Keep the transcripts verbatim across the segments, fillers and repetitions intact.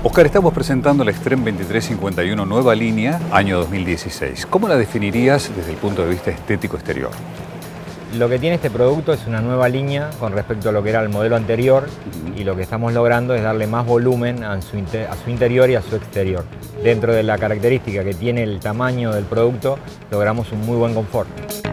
Oscar, estamos presentando la Extreme veintitrés cincuenta y uno nueva línea, año dos mil dieciséis. ¿Cómo la definirías desde el punto de vista estético exterior? Lo que tiene este producto es una nueva línea con respecto a lo que era el modelo anterior, uh-huh. y lo que estamos logrando es darle más volumen a su, a su interior y a su exterior. Dentro de la característica que tiene el tamaño del producto, logramos un muy buen confort.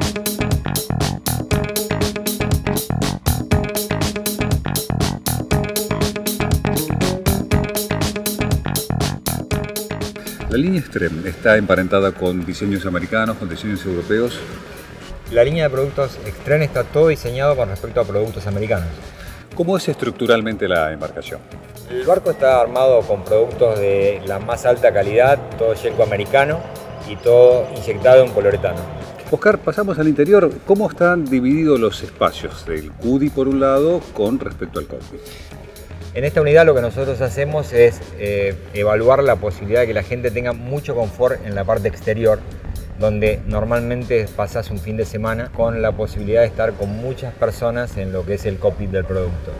La línea Extreme está emparentada con diseños americanos, con diseños europeos. La línea de productos Extreme está todo diseñado con respecto a productos americanos. ¿Cómo es estructuralmente la embarcación? El barco está armado con productos de la más alta calidad, todo yelco americano y todo inyectado en poliuretano. Oscar, pasamos al interior. ¿Cómo están divididos los espacios del C U D I por un lado con respecto al cockpit? En esta unidad lo que nosotros hacemos es eh, evaluar la posibilidad de que la gente tenga mucho confort en la parte exterior, donde normalmente pasás un fin de semana con la posibilidad de estar con muchas personas en lo que es el cockpit del producto.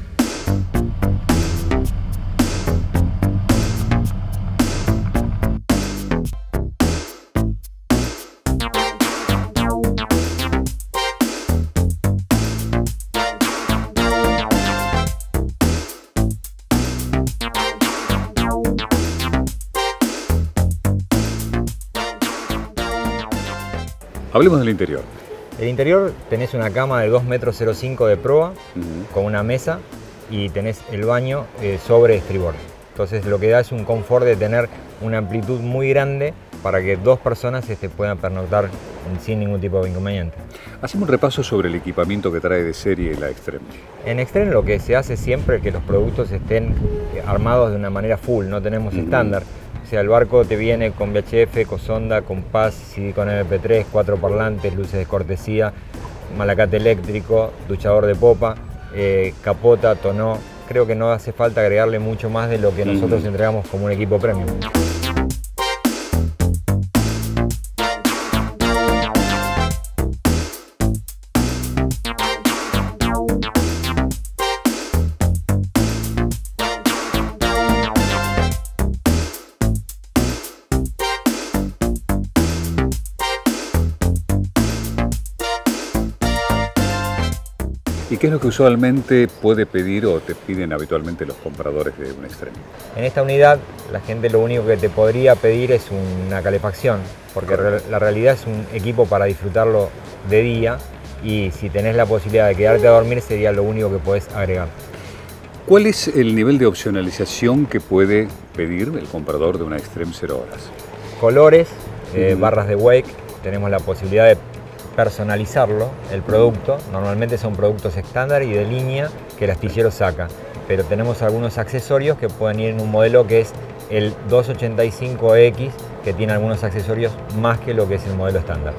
Hablemos del interior. El interior tenés una cama de dos metros cero cinco de proa, uh-huh. con una mesa, y tenés el baño eh, sobre estribor. Entonces lo que da es un confort de tener una amplitud muy grande para que dos personas este, puedan pernoctar sin ningún tipo de inconveniente. Hacemos un repaso sobre el equipamiento que trae de serie la Extreme. En Extreme lo que se hace siempre es que los productos estén armados de una manera full, no tenemos uh-huh. estándar. O sea, el barco te viene con V H F, con sonda, compás, C D con M P tres, cuatro parlantes, luces de cortesía, malacate eléctrico, duchador de popa, eh, capota, tonó. Creo que no hace falta agregarle mucho más de lo que nosotros entregamos como un equipo premium. ¿Y qué es lo que usualmente puede pedir o te piden habitualmente los compradores de un Extreme? En esta unidad la gente lo único que te podría pedir es una calefacción, porque Correcto. La realidad es un equipo para disfrutarlo de día, y si tenés la posibilidad de quedarte a dormir sería lo único que podés agregar. ¿Cuál es el nivel de opcionalización que puede pedir el comprador de una Extreme cero horas? Colores, eh, uh-huh. barras de wake, tenemos la posibilidad de personalizarlo, el producto. Normalmente son productos estándar y de línea que el astillero saca, pero tenemos algunos accesorios que pueden ir en un modelo que es el doscientos ochenta y cinco X, que tiene algunos accesorios más que lo que es el modelo estándar.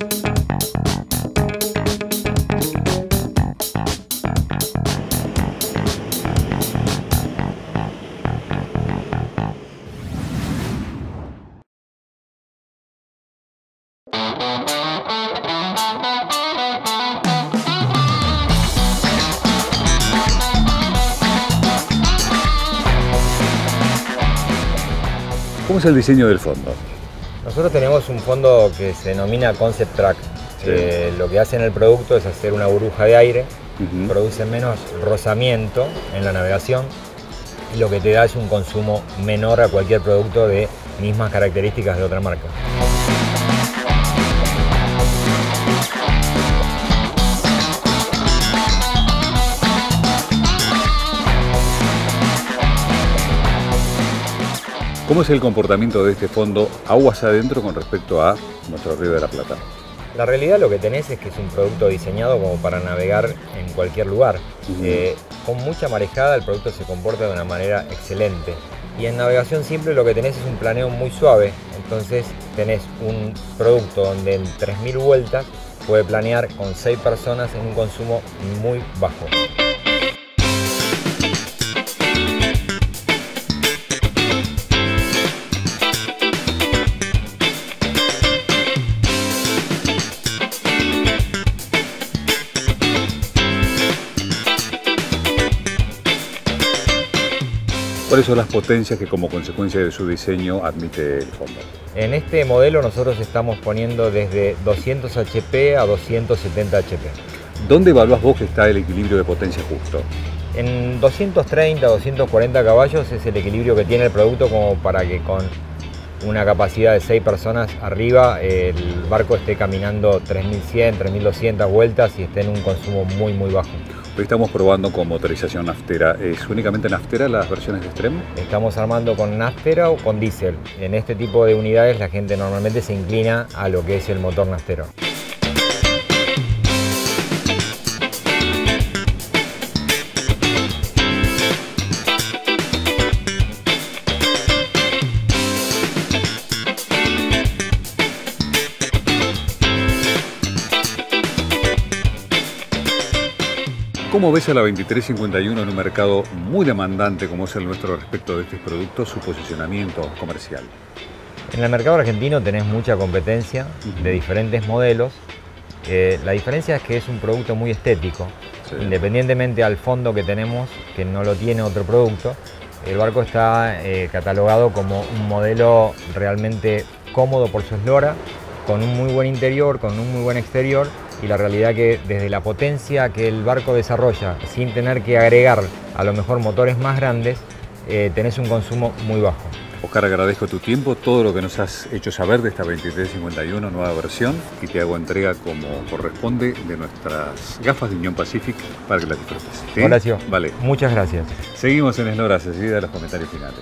¿Cómo es el diseño del fondo? Nosotros tenemos un fondo que se denomina Concept Track. Sí. Eh, lo que hace en el producto es hacer una burbuja de aire, uh-huh. produce menos rozamiento en la navegación, y lo que te da es un consumo menor a cualquier producto de mismas características de otra marca. ¿Cómo es el comportamiento de este fondo aguas adentro con respecto a nuestro Río de la Plata? La realidad lo que tenés es que es un producto diseñado como para navegar en cualquier lugar. Uh-huh. eh, con mucha marejada el producto se comporta de una manera excelente. Y en navegación simple lo que tenés es un planeo muy suave. Entonces tenés un producto donde en tres mil vueltas puede planear con seis personas en un consumo muy bajo. ¿Cuáles son las potencias que como consecuencia de su diseño admite el fondo? En este modelo nosotros estamos poniendo desde doscientos H P a doscientos setenta H P. ¿Dónde evaluás vos que está el equilibrio de potencia justo? En doscientos treinta, doscientos cuarenta caballos es el equilibrio que tiene el producto como para que con una capacidad de seis personas arriba el barco esté caminando tres mil cien, tres mil doscientas vueltas y esté en un consumo muy muy bajo. Hoy estamos probando con motorización naftera. ¿Es únicamente naftera las versiones de Extreme? Estamos armando con naftera o con diésel. En este tipo de unidades la gente normalmente se inclina a lo que es el motor naftero. ¿Cómo ves a la veintitrés cincuenta y uno en un mercado muy demandante como es el nuestro respecto de este producto, su posicionamiento comercial? En el mercado argentino tenés mucha competencia de diferentes modelos. Eh, la diferencia es que es un producto muy estético. Sí. Independientemente al fondo que tenemos, que no lo tiene otro producto, el barco está eh, catalogado como un modelo realmente cómodo por su eslora, con un muy buen interior, con un muy buen exterior, y la realidad que desde la potencia que el barco desarrolla, sin tener que agregar a lo mejor motores más grandes, eh, tenés un consumo muy bajo. Oscar, agradezco tu tiempo, todo lo que nos has hecho saber de esta veintitrés cincuenta y uno nueva versión, y te hago entrega como corresponde de nuestras gafas de Union Pacific para que las disfrutes. ¿Sí? Horacio, vale. Muchas gracias. Seguimos en Esloras, enseguida los comentarios finales.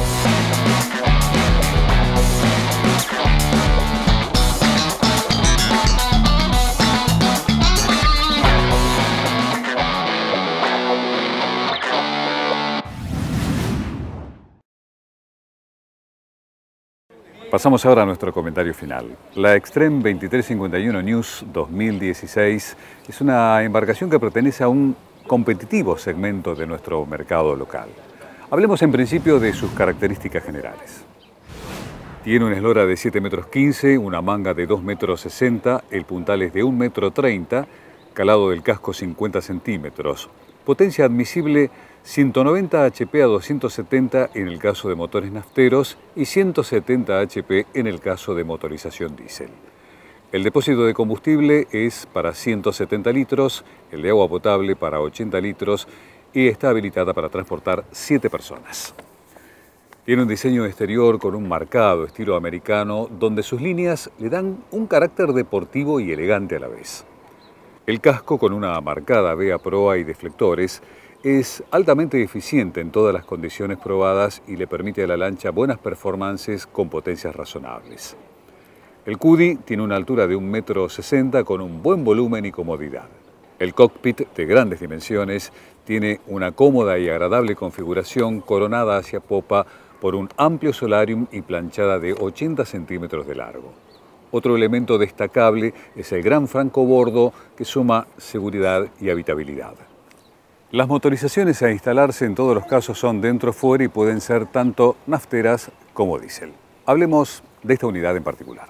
Pasamos ahora a nuestro comentario final. La Extreme veintitrés cincuenta y uno News dos mil dieciséis es una embarcación que pertenece a un competitivo segmento de nuestro mercado local. Hablemos en principio de sus características generales. Tiene una eslora de siete metros quince, una manga de dos metros sesenta, el puntal es de un metro treinta, calado del casco cincuenta centímetros, potencia admisible ciento noventa H P a doscientos setenta en el caso de motores nafteros y ciento setenta H P en el caso de motorización diésel. El depósito de combustible es para ciento setenta litros, el de agua potable para ochenta litros y está habilitada para transportar siete personas. Tiene un diseño exterior con un marcado estilo americano donde sus líneas le dan un carácter deportivo y elegante a la vez. El casco, con una marcada vea proa y deflectores, es altamente eficiente en todas las condiciones probadas y le permite a la lancha buenas performances con potencias razonables. El Cuddy tiene una altura de un metro sesenta con un buen volumen y comodidad. El cockpit, de grandes dimensiones, tiene una cómoda y agradable configuración coronada hacia popa por un amplio solarium y planchada de ochenta centímetros de largo. Otro elemento destacable es el gran francobordo que suma seguridad y habitabilidad. Las motorizaciones a instalarse en todos los casos son dentro o fuera y pueden ser tanto nafteras como diésel. Hablemos de esta unidad en particular.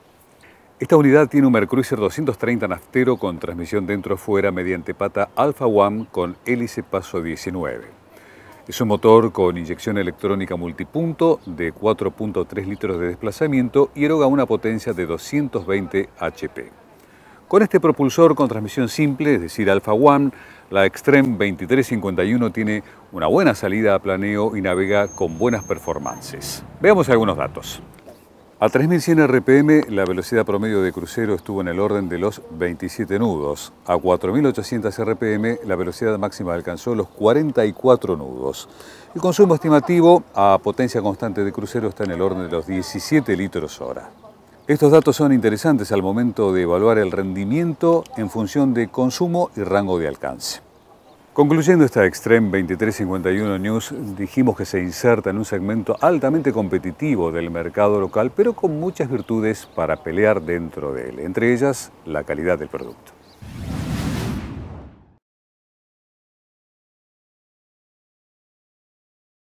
Esta unidad tiene un Mercruiser doscientos treinta naftero con transmisión dentro o fuera mediante pata Alpha One con hélice paso diecinueve. Es un motor con inyección electrónica multipunto de cuatro punto tres litros de desplazamiento y eroga una potencia de doscientos veinte H P. Con este propulsor con transmisión simple, es decir, Alpha One, la Extreme veintitrés cincuenta y uno tiene una buena salida a planeo y navega con buenas performances. Veamos algunos datos. A tres mil cien R P M la velocidad promedio de crucero estuvo en el orden de los veintisiete nudos. A cuatro mil ochocientos R P M la velocidad máxima alcanzó los cuarenta y cuatro nudos. El consumo estimativo a potencia constante de crucero está en el orden de los diecisiete litros hora. Estos datos son interesantes al momento de evaluar el rendimiento en función de consumo y rango de alcance. Concluyendo esta Extreme veintitrés cincuenta y uno News, dijimos que se inserta en un segmento altamente competitivo del mercado local, pero con muchas virtudes para pelear dentro de él, entre ellas la calidad del producto.